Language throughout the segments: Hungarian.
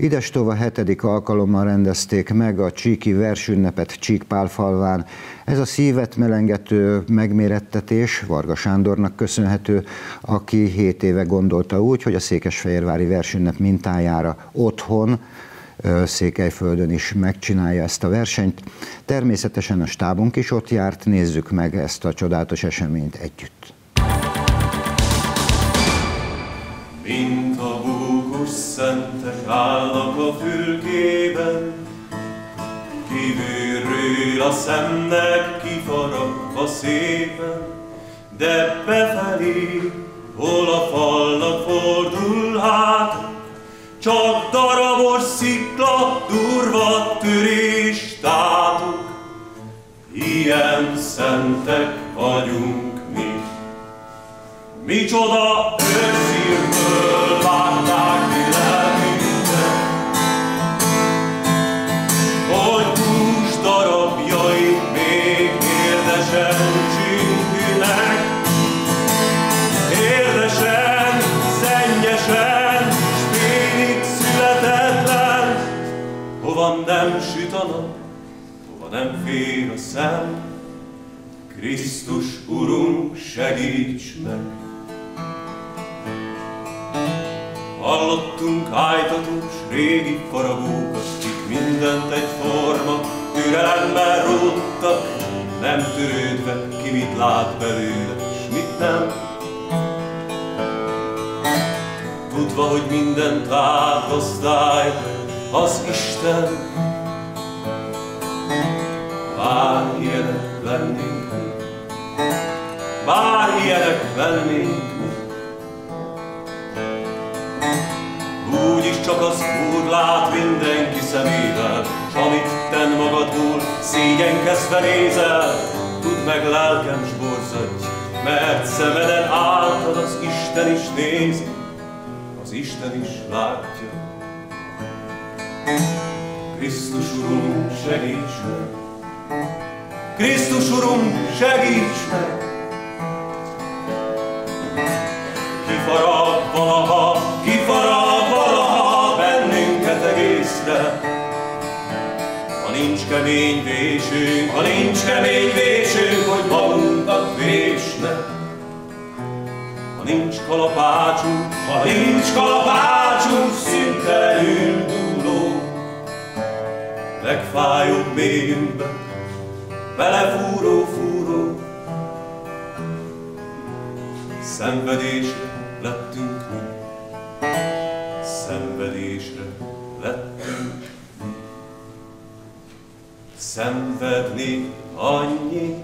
Idestova 7. alkalommal rendezték meg a csíki versünnepet Csíkpálfalván. Ez a szívet melengető megmérettetés Varga Sándornak köszönhető, aki 7 éve gondolta úgy, hogy a székesfehérvári versünnep mintájára otthon, Székelyföldön is megcsinálja ezt a versenyt. Természetesen a stábunk is ott járt, nézzük meg ezt a csodálatos eseményt együtt. Mint a búkos szentek állnak a fülkében, kívülről a szemnek kifaragva szépen, de befelé, hol a falnak fordul hát, csak darabos szikla, durva törés tátok. Ilyen szentek vagyunk mi. Micsoda őszírből látták mi lelkünket, hogy hús darabjai még érdesen csüngülnek, érdesen, szennyesen, s félig születetlen, hova nem süt a nap, hova nem fér a szem. Krisztus Urunk, segíts meg! Hallottunk ájtatós régi faragókat, kik mindent egyforma türelemmel róttak, nem törődve, ki mit lát belőle, s mit nem. Tudva, hogy mindent átgazdály az Isten, bár ilyenek lennénk mi, bár ilyenek lennénk mi. Úgyis csak az Úr lát mindenki szemével, s amit tenn magadból szégyenkezve nézel, tudd meg, lelkem, s borzadj, mert szemeden által az Isten is nézi, az Isten is látja. Krisztus Urunk, segíts meg! Krisztus Urunk, segíts meg! Kifarag valaha bennünket egészre, ha nincs kemény vésünk, hogy magunknak vésne. Ha nincs kalapácsunk, szüntelenül dúló, legfájóbb mélyünkbe belefúró, szenvedésre lettünk mi, szenvedésre lettünk mi. Szenvedni annyi,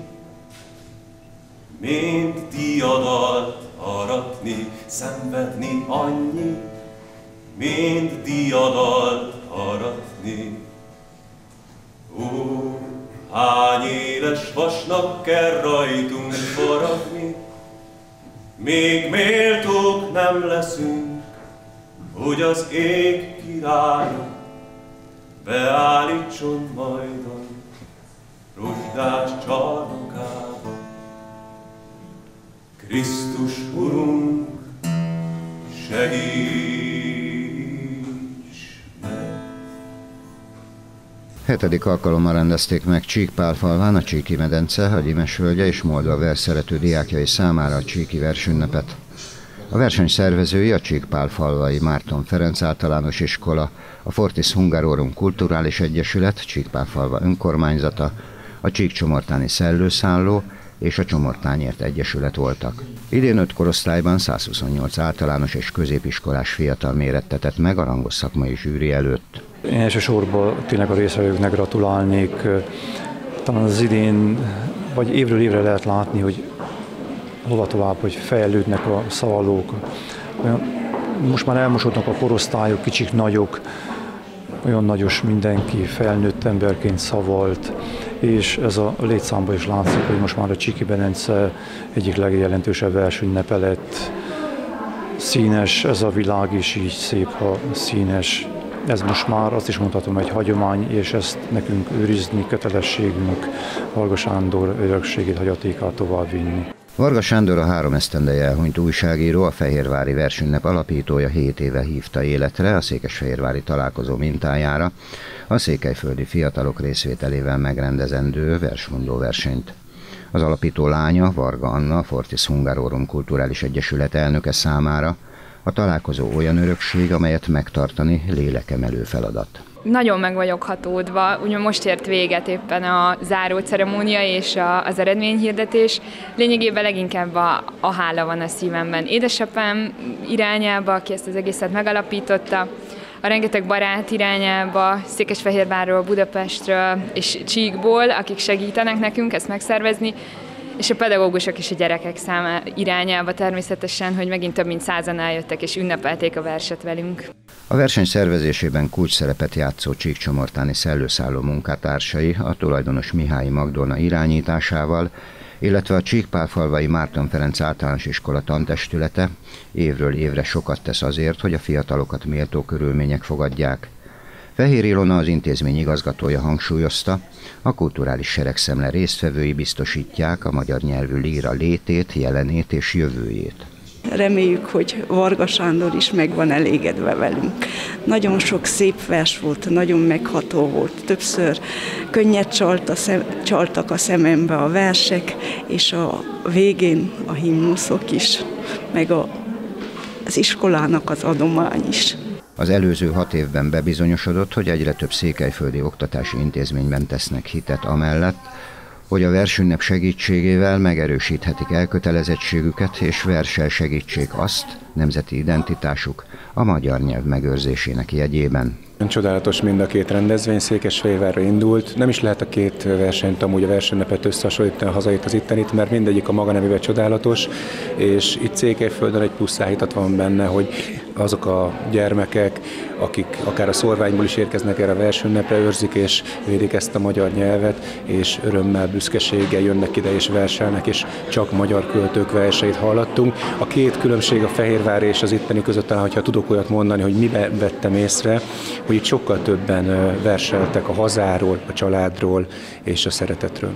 mint diadalt aratni, szenvedni annyi, mint diadalt aratni. Ó, hány éles vasnak kell rajtunk faragni, még méltók nem leszünk, hogy az ég királya beállítson majd a rozsdás csarnokába. Krisztus Urunk, segíts meg! 7. alkalommal rendezték meg Csíkpálfalván a Csíki-medence, Hagyimesvölgye és Moldva versszerető diákjai számára a csíki versünnepet. A verseny szervezői a Csíkpálfalvai Márton Ferenc általános iskola, a Fortis Hungarorum Kulturális Egyesület, Csíkpálfalva önkormányzata, a Csíkcsomortáni Szellőszálló és a Csomortányért Egyesület voltak. Idén 5 korosztályban 128 általános és középiskolás fiatal mérettetett meg a rangos szakmai zsűri előtt. Én elsősorban tényleg a résztvevőknek gratulálnék. Talán az idén, vagy évről évre lehet látni, hogy hova tovább, hogy fejlődnek a szavalók. Most már elmosodnak a korosztályok, kicsik, nagyok, olyan nagyos mindenki, felnőtt emberként szavalt, és ez a létszámban is látszik, hogy most már a Csíki-medence egyik legjelentősebb versünnepe lett. Színes ez a világ is, így szép, ha színes, ez most már azt is mondhatom egy hagyomány, és ezt nekünk őrizni kötelességünk, Varga Sándor örökségét, hagyatékát továbbvinni. Varga Sándor a 3 esztendeje elhunyt újságíró, a Fehérvári Versünnep alapítója 7 éve hívta életre a székesfehérvári találkozó mintájára a székelyföldi fiatalok részvételével megrendezendő versmondó versenyt. Az alapító lánya, Varga Anna, a Fortis Hungarorum Kulturális Egyesület elnöke számára a találkozó olyan örökség, amelyet megtartani lélekemelő feladat. Nagyon meg vagyok hatódva, ugye most ért véget éppen a záró ceremónia és az eredményhirdetés. Lényegében leginkább a hála van a szívemben. Édesapám irányába, aki ezt az egészet megalapította, a rengeteg barát irányába, Székesfehérvárról, Budapestről és Csíkból, akik segítenek nekünk ezt megszervezni, és a pedagógusok is a gyerekek irányába természetesen, hogy megint több mint 100-an eljöttek és ünnepelték a verset velünk. A verseny szervezésében kulcsszerepet játszó csíkcsomortáni szellőszálló munkatársai a tulajdonos Mihályi Magdolna irányításával, illetve a Csíkpálfalvai Márton Ferenc Általános Iskola tantestülete évről évre sokat tesz azért, hogy a fiatalokat méltó körülmények fogadják. Fehér Ilona, az intézmény igazgatója hangsúlyozta, a kulturális seregszemle résztvevői biztosítják a magyar nyelvű líra létét, jelenét és jövőjét. Reméljük, hogy Varga Sándor is meg van elégedve velünk. Nagyon sok szép vers volt, nagyon megható volt. Többször könnyet csaltak a szemembe a versek, és a végén a himnuszok is, meg az iskolának az adomány is. Az előző 6 évben bebizonyosodott, hogy egyre több székelyföldi oktatási intézményben tesznek hitet amellett, hogy a versünnep segítségével megerősíthetik elkötelezettségüket és verssel segítsék azt, nemzeti identitásuk a magyar nyelv megőrzésének jegyében. Csodálatos mind a 2 rendezvény, Székesfehérvárra indult. Nem is lehet a 2 versenyt, amúgy a versenynepet összehasonlítani a hazait az ittenit, mert mindegyik a maga nevében csodálatos, és itt Székelyföldön egy plusz áhítat van benne, hogy azok a gyermekek, akik akár a szorványból is érkeznek erre a versenynepre, őrzik és védik ezt a magyar nyelvet, és örömmel, büszkeséggel jönnek ide és verselnek, és csak magyar költők verseit hallottunk. A 2 különbség a Fehérvári és az itteni között, ha tudok olyat mondani, hogy miben vettem észre, hogy itt sokkal többen verseltek a hazáról, a családról és a szeretetről.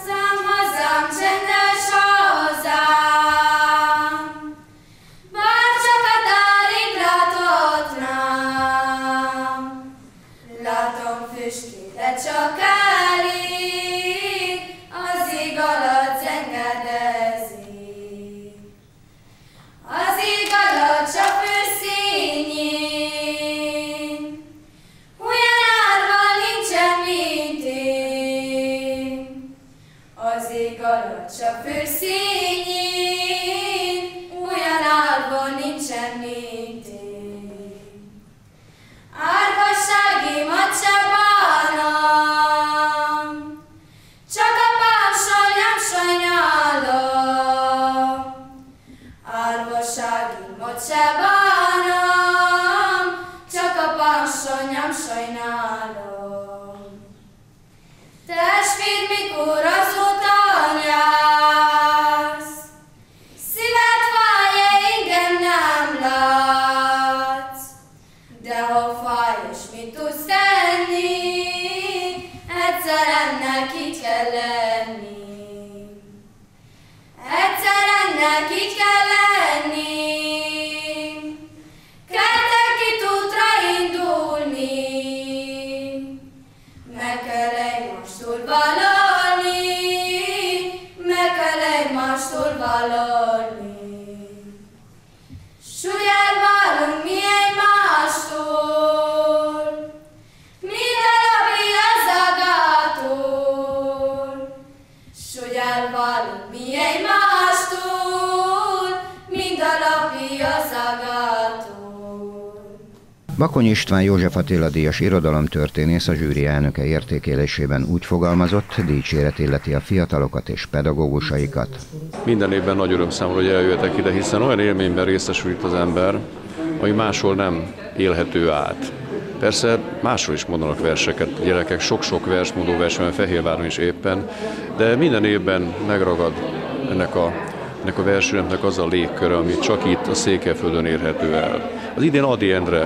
Bakonyi István József Attila díjas irodalomtörténész a zsűri elnöke értékelésében úgy fogalmazott, dicséret illeti a fiatalokat és pedagógusaikat. Minden évben nagy öröm számomra, hogy eljöttek ide, hiszen olyan élményben részesül itt az ember, ami máshol nem élhető át. Persze máshol is mondanak verseket, gyerekek, sok-sok versmondó vers van Fehérváron is éppen, de minden évben megragad ennek a versünnepnek az a légköre, ami csak itt a Székelyföldön érhető el. Az idén Ady Endre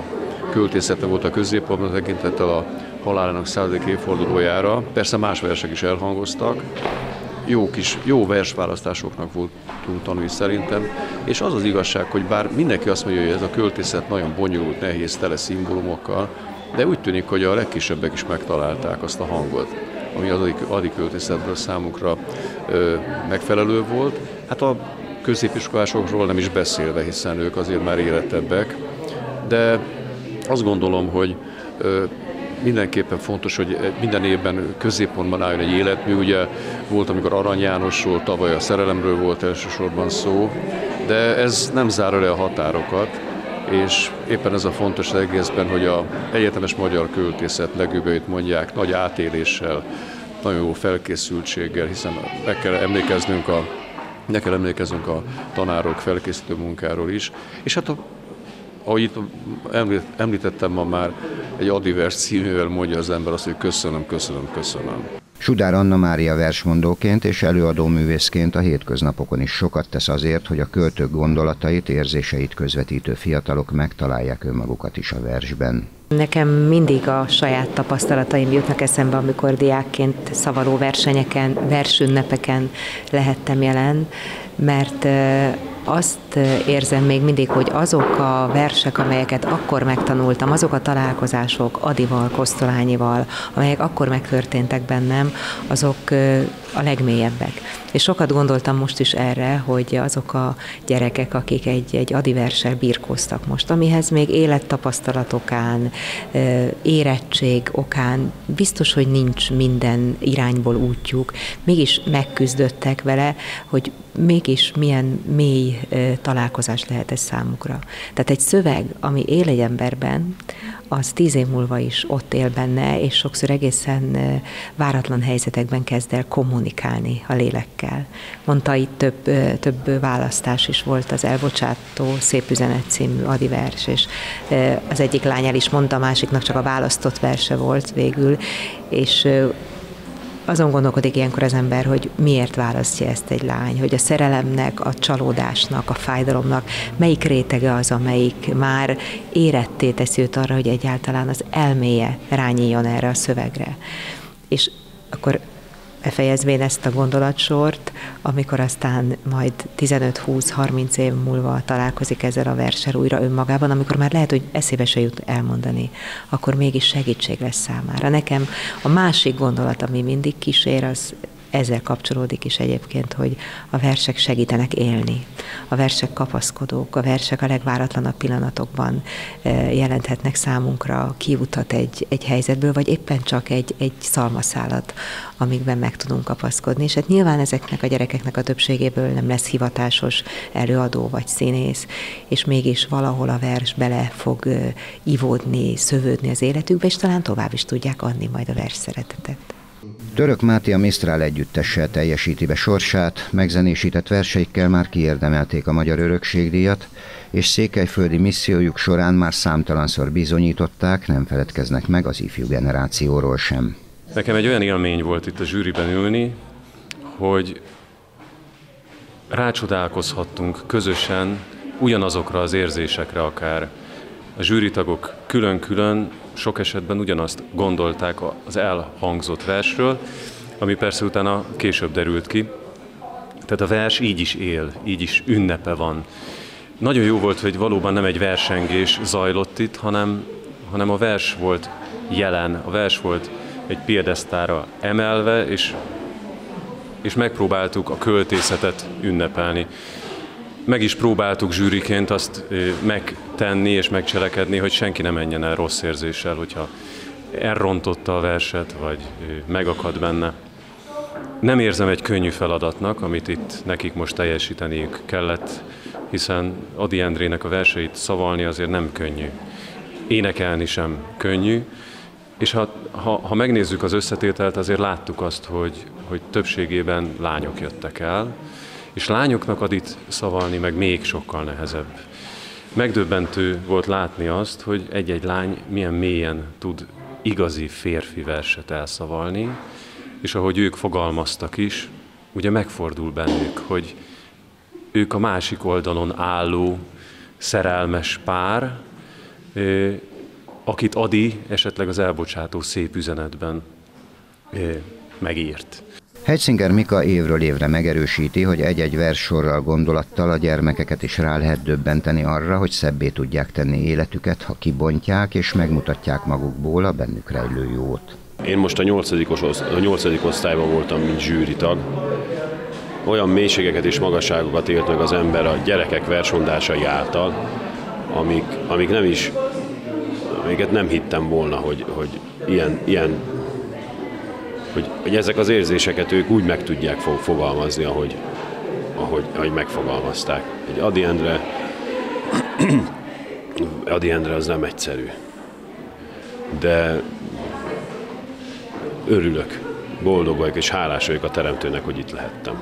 költészete volt a középpontban tekintettel a halálának 100. évfordulójára. Persze más versek is elhangoztak, jó versválasztásoknak voltunk tanulni szerintem, és az az igazság, hogy bár mindenki azt mondja, hogy ez a költészet nagyon bonyolult, nehéz, tele szimbólumokkal, de úgy tűnik, hogy a legkisebbek is megtalálták azt a hangot, ami az adi költészetből számukra megfelelő volt. Hát a középiskolásokról nem is beszélve, hiszen ők azért már érettebbek, de azt gondolom, hogy mindenképpen fontos, hogy minden évben középpontban álljon egy életmű. Ugye volt, amikor Arany Jánosról, tavaly a szerelemről volt elsősorban szó, de ez nem zárja le a határokat, és éppen ez a fontos az egészben, hogy az egyetemes magyar költészet legjobbjait mondják nagy átéléssel, nagyon jó felkészültséggel, hiszen meg kell emlékeznünk a tanárok felkészítő munkáról is, és hát ahogy itt említettem ma már, egy adivers címével mondja az ember azt, hogy köszönöm, köszönöm, köszönöm. Sudár Anna Mária versmondóként és előadó művészként a hétköznapokon is sokat tesz azért, hogy a költők gondolatait, érzéseit közvetítő fiatalok megtalálják önmagukat is a versben. Nekem mindig a saját tapasztalataim jutnak eszembe, amikor diákként szavaló versenyeken, versünnepeken lehettem jelen, mert azt érzem még mindig, hogy azok a versek, amelyeket akkor megtanultam, azok a találkozások Adival, Kosztolányival, amelyek akkor megtörténtek bennem, azok a legmélyebbek. És sokat gondoltam most is erre, hogy azok a gyerekek, akik egy Adi verssel birkóztak most, amihez még élettapasztalat okán, érettség okán, biztos, hogy nincs minden irányból útjuk, mégis megküzdöttek vele, hogy mégis milyen mély találkozás lehet ez számukra. Tehát egy szöveg, ami él egy emberben, az 10 év múlva is ott él benne, és sokszor egészen váratlan helyzetekben kezd el kommunikálni a lélekkel. Mondta, itt több választás is volt, az Elbocsátó szép üzenet című Adi vers, és az egyik lány el is mondta, a másiknak csak a választott verse volt végül, és azon gondolkodik ilyenkor az ember, hogy miért választja ezt egy lány, hogy a szerelemnek, a csalódásnak, a fájdalomnak melyik rétege az, amelyik már éretté teszi őt arra, hogy egyáltalán az elméje rányíjon erre a szövegre. És akkor befejezvén ezt a gondolatsort, amikor aztán majd 15-20-30 év múlva találkozik ezzel a verssel újra önmagában, amikor már lehet, hogy eszébe se jut elmondani, akkor mégis segítség lesz számára. Nekem a másik gondolat, ami mindig kísér, az ezzel kapcsolódik is egyébként, hogy a versek segítenek élni. A versek kapaszkodók, a versek a legváratlanabb pillanatokban jelenthetnek számunkra kiutat egy helyzetből, vagy éppen csak egy szalmaszálat, amikben meg tudunk kapaszkodni. És hát nyilván ezeknek a gyerekeknek a többségéből nem lesz hivatásos előadó vagy színész, és mégis valahol a vers bele fog ivódni, szövődni az életükbe, és talán tovább is tudják adni majd a vers szeretetet. Török Máté a Mistral együttessel teljesíti be sorsát, megzenésített verseikkel már kiérdemelték a Magyar Örökségdíjat, és székelyföldi missziójuk során már számtalanszor bizonyították, nem feledkeznek meg az ifjú generációról sem. Nekem egy olyan élmény volt itt a zsűriben ülni, hogy rácsodálkozhattunk közösen ugyanazokra az érzésekre akár. A zsűritagok külön-külön sok esetben ugyanazt gondolták az elhangzott versről, ami persze utána később derült ki. Tehát a vers így is él, így is ünnepe van. Nagyon jó volt, hogy valóban nem egy versengés zajlott itt, hanem a vers volt jelen, a vers volt egy piedesztára emelve, és megpróbáltuk a költészetet ünnepelni. Meg is próbáltuk zsűriként azt megtenni és megcselekedni, hogy senki ne menjen el rossz érzéssel, hogyha elrontotta a verset, vagy megakad benne. Nem érzem egy könnyű feladatnak, amit itt nekik most teljesíteniük kellett, hiszen Ady Endrének a verseit szavalni azért nem könnyű. Énekelni sem könnyű, és ha megnézzük az összetételt, azért láttuk azt, hogy többségében lányok jöttek el, és lányoknak Adyt szavalni meg még sokkal nehezebb. Megdöbbentő volt látni azt, hogy egy-egy lány milyen mélyen tud igazi férfi verset elszavalni, és ahogy ők fogalmaztak is, ugye megfordul bennük, hogy ők a másik oldalon álló szerelmes pár, akit Adi esetleg az elbocsátó szép üzenetben megírt. Heitsinger Mika évről évre megerősíti, hogy egy-egy verssorral, gondolattal a gyermekeket is rá lehet döbbenteni arra, hogy szebbé tudják tenni életüket, ha kibontják és megmutatják magukból a bennük rejlő jót. Én most a 8. osztályban voltam, mint zsűritag. Olyan mélységeket és magasságokat élt meg az ember a gyerekek versmondásai által, amiket nem hittem volna, hogy ezek az érzéseket ők úgy meg tudják fogalmazni, ahogy megfogalmazták. Egy Ady Endre az nem egyszerű, de örülök, boldog vagyok és hálás vagyok a Teremtőnek, hogy itt lehettem.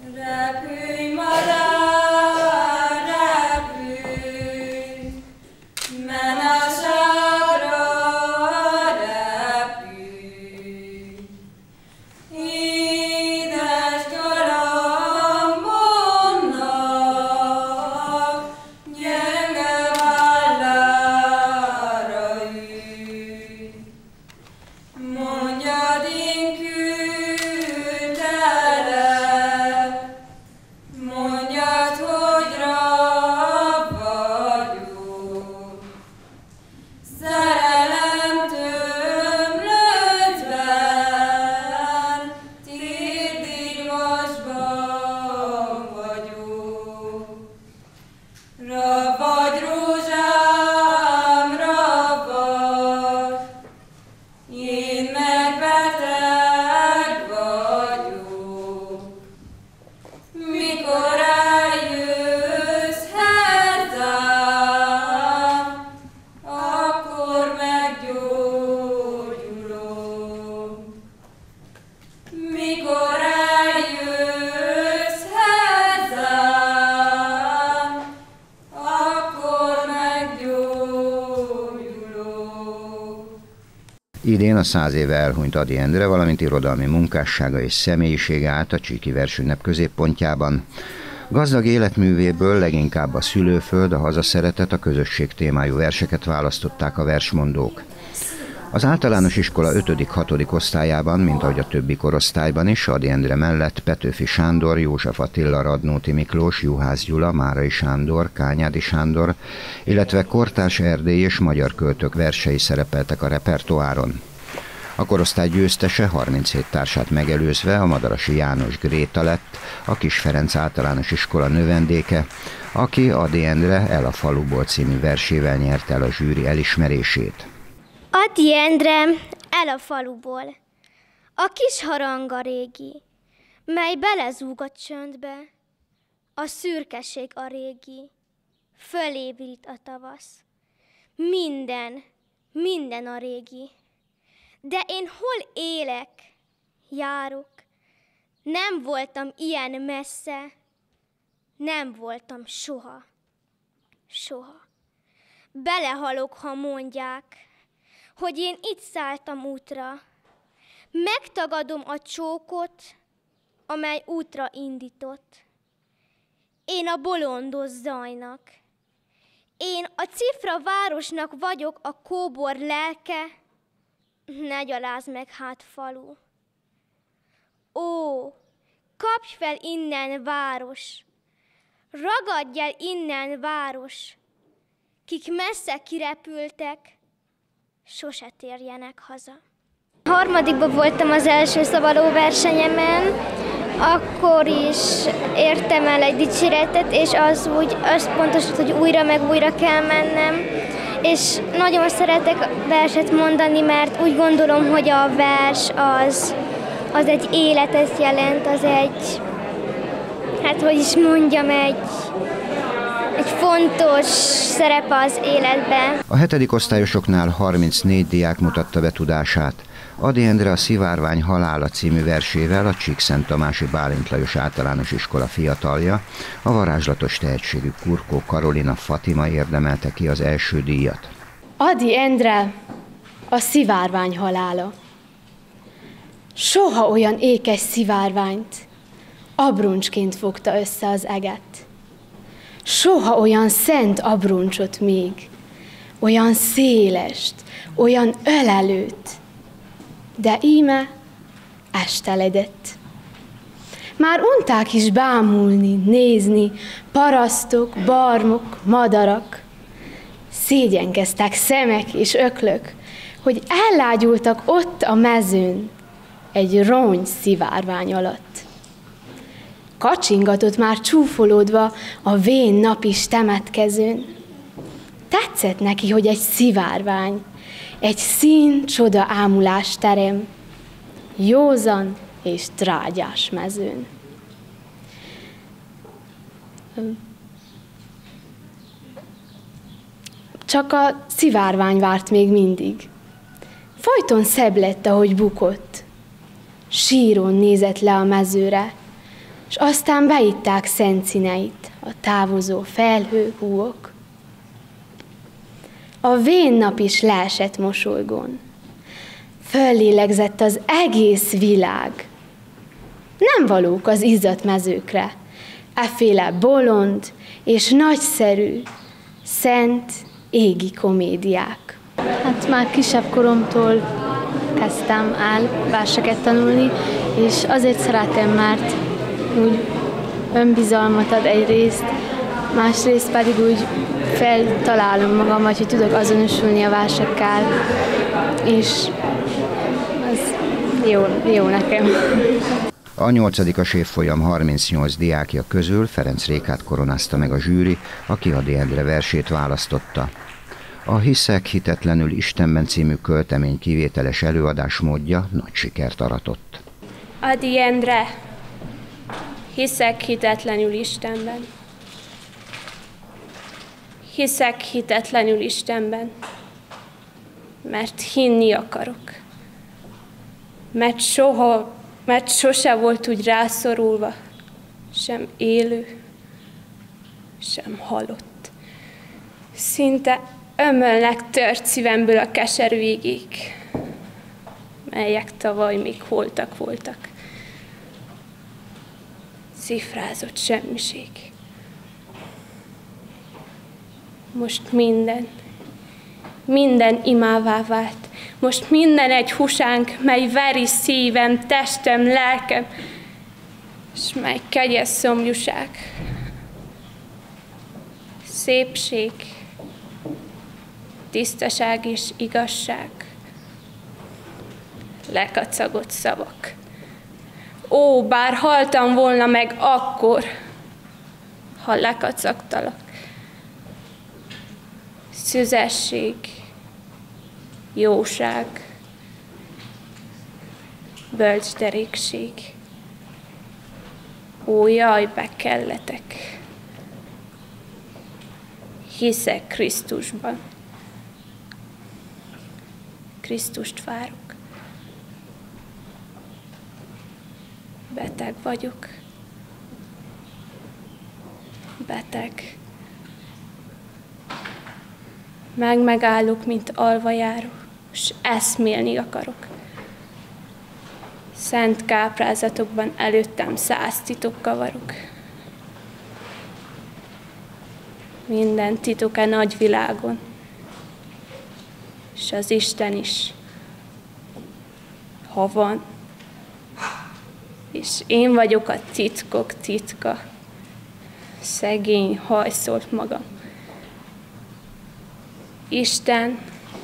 Idén a 100 éve elhunyt Ady Endre, valamint irodalmi munkássága és személyisége állt a Csíki Versünnep középpontjában. Gazdag életművéből leginkább a szülőföld, a hazaszeretet, a közösség témájú verseket választották a versmondók. Az általános iskola 5.-6. osztályában, mint ahogy a többi korosztályban is, Ady Endre mellett Petőfi Sándor, József Attila, Radnóti Miklós, Juhász Gyula, Márai Sándor, Kányádi Sándor, illetve kortárs erdélyi és magyar költők versei szerepeltek a repertoáron. A korosztály győztese 37 társát megelőzve a Madarasi János Gréta lett, a Kis Ferenc általános iskola növendéke, aki Ady Endre El a faluból című versével nyerte el a zsűri elismerését. Ady Endre El a faluból, a kis haranga régi, mely belezúg a csöndbe, a szürkeség a régi, fölébrit a tavasz. Minden a régi. De én hol élek, járok, nem voltam ilyen messze, nem voltam soha. Belehalok, ha mondják, hogy én itt szálltam útra. Megtagadom a csókot, amely útra indított. Én a bolondos zajnak. Én a cifra városnak vagyok a kóbor lelke, ne gyalázd meg hát falu. Ó, kapj fel innen város, ragadj el innen város, kik messze kirepültek, sose térjenek haza. Harmadikban voltam az első szavaló versenyemen, akkor is értem el egy dicséretet, és az úgy összpontosult, hogy újra meg újra kell mennem. És nagyon szeretek verset mondani, mert úgy gondolom, hogy a vers az egy életet jelent, az egy, hát hogy is mondjam, egy fontos szerepe az életben. A 7. osztályosoknál 34 diák mutatta be tudását. Ady Endre a Szivárvány halála című versével a Csíkszenttamási Bálint Lajos általános iskola fiatalja, a varázslatos tehetségű Kurkó Karolina Fatima érdemelte ki az első díjat. Ady Endre a szivárvány halála. Soha olyan ékes szivárványt abroncsként fogta össze az eget. Soha olyan szent abroncsot még, olyan szélest, olyan ölelőt, de íme esteledett. Már unták is bámulni, nézni, parasztok, barmok, madarak. Szégyenkeztek szemek és öklök, hogy ellágyultak ott a mezőn, egy rongy szivárvány alatt. Kacsingatott már csúfolódva a vén nap is temetkezőn. Tetszett neki, hogy egy szivárvány, egy szín csoda ámulás terem, józan és trágyás mezőn. Csak a szivárvány várt még mindig. Folyton szebb lett, ahogy bukott. Síron nézett le a mezőre, és aztán beitták szent színeit, a távozó felhő, húok. A vén nap is leesett mosolygón. Föllélegzett az egész világ. Nem valók az izzadt mezőkre, efféle bolond és nagyszerű, szent, égi komédiák. Hát már kisebb koromtól kezdtem el verseket tanulni, és azért szeretem, mert úgy önbizalmat ad egyrészt, másrészt pedig úgy feltalálom magam, hogy tudok azonosulni a versekkel, és az jó nekem. A 8. évfolyam 38 diákja közül Ferenc Rékát koronázta meg a zsűri, aki Ady Endre versét választotta. A Hiszek hitetlenül Istenben című költemény kivételes előadásmódja nagy sikert aratott. Ady Endre, hiszek hitetlenül Istenben. Hiszek hitetlenül Istenben, mert hinni akarok. Mert sose volt úgy rászorulva, sem élő, sem halott. Szinte ömölnek tört szívemből a keserű igék, melyek tavaly még holtak voltak. Cifrázott semmiség. Most minden imává vált. Most minden egy húsánk, mely veri szívem, testem, lelkem, és mely kegyes szomjúság. Szépség, tisztaság és igazság. Lekacagott szavak. Ó, bár haltam volna meg akkor, ha lekacagtalak. Szüzesség, jóság, bölcsderékség. Ó, jaj, bekelletek! Hiszek Krisztusban. Krisztust várok. Beteg vagyok. Beteg. Megállok, mint alvajáró, s eszmélni akarok. Szent káprázatokban előttem 100 titok kavarok. Minden titok a nagy világon, és az Isten is, ha van, és én vagyok a titkok titka, szegény, hajszolt magam. Isten,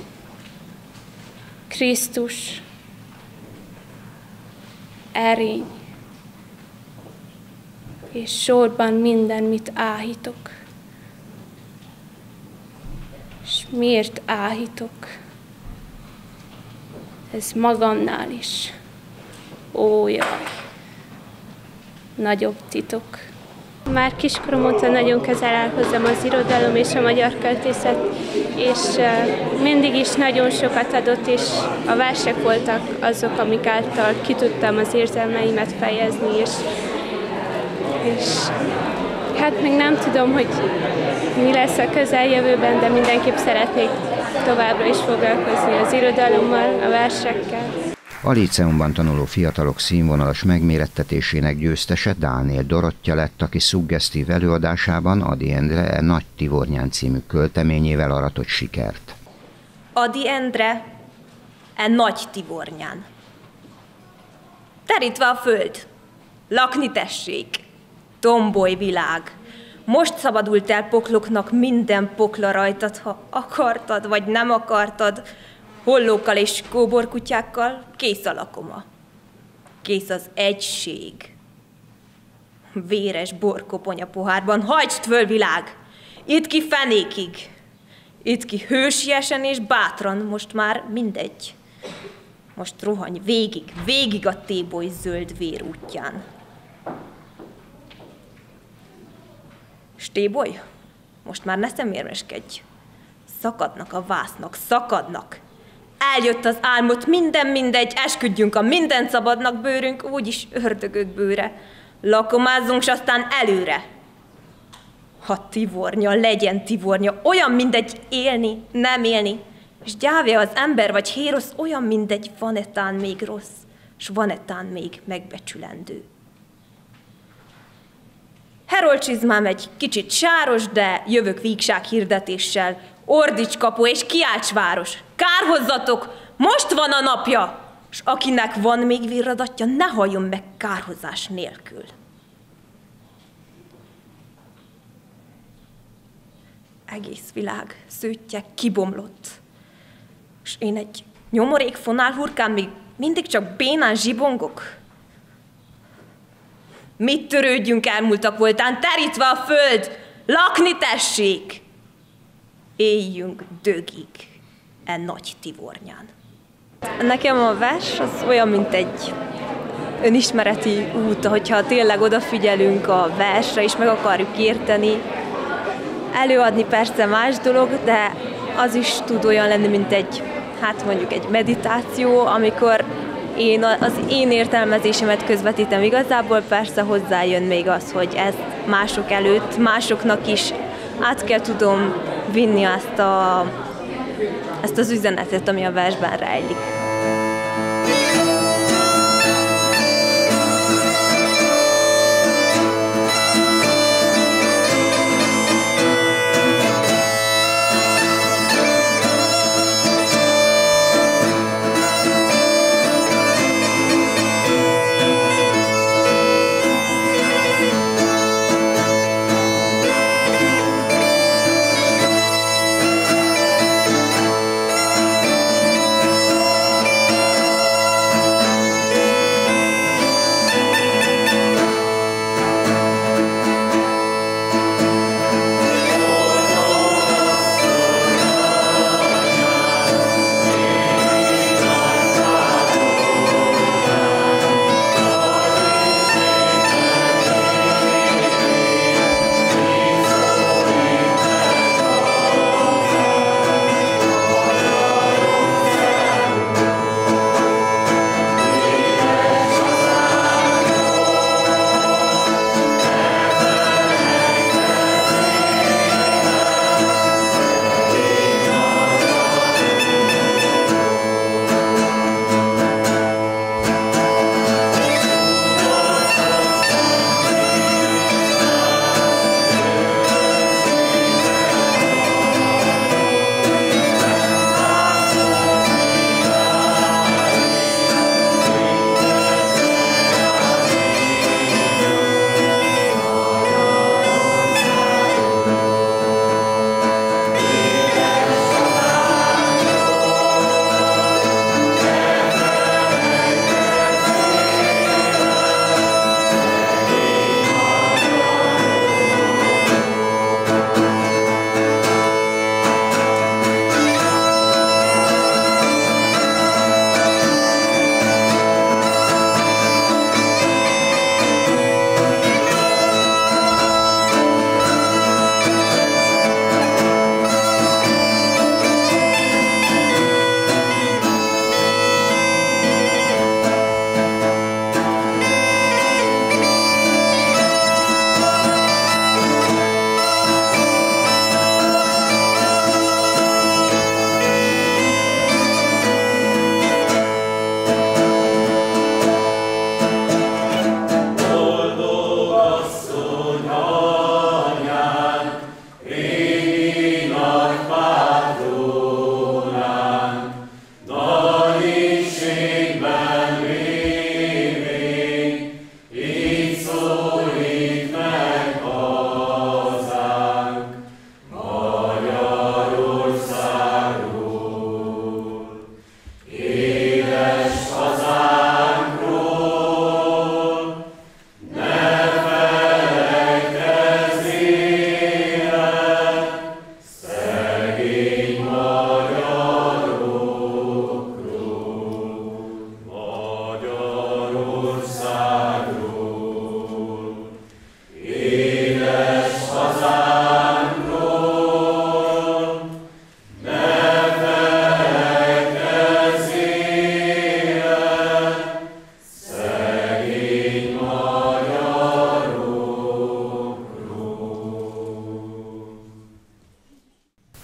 Krisztus, erény, és sorban minden, mit áhítok. És miért áhítok? Ez magamnál is. Ó, jaj, nagyobb titok. Már kiskorom óta nagyon közel áll hozzám az irodalom és a magyar költészet, és mindig is nagyon sokat adott, és a versek voltak azok, amik által ki tudtam az érzelmeimet fejezni, és hát még nem tudom, hogy mi lesz a közeljövőben, de mindenképp szeretnék továbbra is foglalkozni az irodalommal, a versekkel. A líceumban tanuló fiatalok színvonalas megmérettetésének győztese Dániel Dorottya lett, aki szuggesztív előadásában Ady Endre Nagy Tivornyán című költeményével aratott sikert. Adi Endre, nagy Tivornyán. Terítve a föld, lakni tessék, tomboly világ. Most szabadult el pokloknak minden pokla rajtad, ha akartad, vagy nem akartad. Hollókkal és kóborkutyákkal kész a lakoma. Kész az egység. Véres borkoponya pohárban, hajtsd föl világ! Idd ki fenékig! Idd ki hősiesen és bátran, most már mindegy. Most rohanj végig a téboly zöld vér útján. Stéboly, most már ne szemérmeskedj. Szakadnak a vásznak, szakadnak. Eljött az álmot, minden mindegy, esküdjünk a minden szabadnak, bőrünk úgyis ördögök bőre. Lakomázzunk, s aztán előre. Ha Tivornya, legyen Tivornya, olyan mindegy élni, nem élni, és gyávja az ember vagy hérosz, olyan mindegy, van-e még rossz, s van-e még megbecsülendő. Herold-csizmám egy kicsit sáros, de jövök vígság hirdetéssel. Ordíts kapu és kiálts város! Kárhozzatok! Most van a napja! S akinek van még virradatja, ne halljon meg kárhozás nélkül. Egész világ szőtje kibomlott. S én egy nyomorék fonálhurkán még mindig csak bénán zsibongok. Mit törődjünk elmúltak voltán, terítve a föld, lakni tessék! Éljünk dögig nagy Tivornyán. Nekem a vers az olyan, mint egy önismereti út, hogyha tényleg odafigyelünk a versre, és meg akarjuk érteni. Előadni persze más dolog, de az is tud olyan lenni, mint egy, mondjuk egy meditáció, amikor én az én értelmezésemet közvetítem. Igazából persze hozzájön még az, hogy ezt mások előtt, másoknak is át kell tudom vinni ezt az üzenetet, ami a versben rejlik.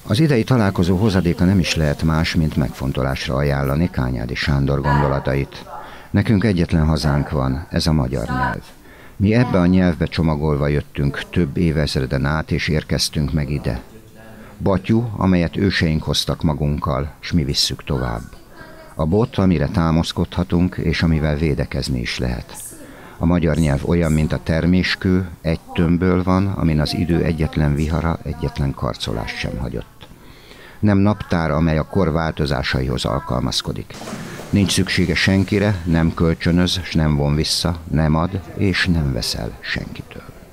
Az idei találkozó hozadéka nem is lehet más, mint megfontolásra ajánlani Kányádi Sándor gondolatait. Nekünk egyetlen hazánk van, ez a magyar nyelv. Mi ebbe a nyelvbe csomagolva jöttünk több évezreden át, és érkeztünk meg ide. Batyú, amelyet őseink hoztak magunkkal, s mi visszük tovább. A bot, amire támaszkodhatunk, és amivel védekezni is lehet. A magyar nyelv olyan, mint a terméskő, egy tömbből van, amin az idő egyetlen vihara, egyetlen karcolást sem hagyott. Nem naptár, amely a kor változásaihoz alkalmazkodik. Nincs szüksége senkire, nem kölcsönöz, s nem von vissza, nem ad és nem veszel senkitől.